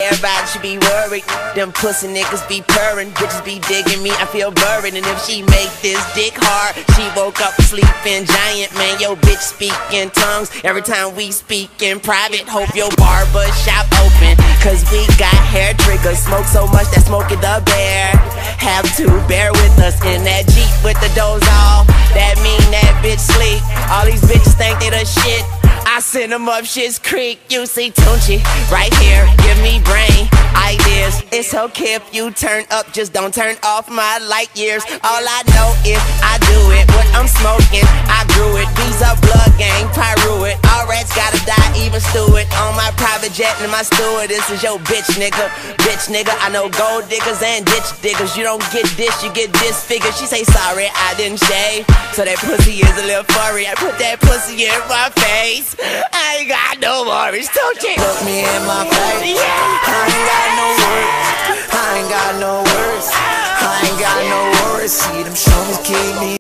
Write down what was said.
Everybody should be worried. Them pussy niggas be purring, bitches be digging me, I feel buried. And if she make this dick hard, she woke up sleeping giant. Man, yo bitch speak in tongues every time we speak in private. Hope your barber shop open, cause we got hair triggers. Smoke so much that Smokey the Bear have to bear with us in that Jeep with the doors off. That mean that bitch sleep. All these bitches think they the shit. I send them up Shit's Creek. You see Tunchi right here, give me brain ideas. It's okay if you turn up, just don't turn off my light years. All I know is I do it. What I'm smoking, I grew it. Visa blood gang, pyro it. All rats gotta die, even Stewart. On my private jet and my steward. This is your bitch nigga. Bitch nigga, I know gold diggers and ditch diggers. You don't get this, you get disfigured. She say sorry, I didn't shave, so that pussy is a little furry. I put that pussy in my face. I ain't got no worries, don't you? Look me in my face. Yeah. I ain't got no words. I ain't got no words. I ain't got no worries. See them shows keep me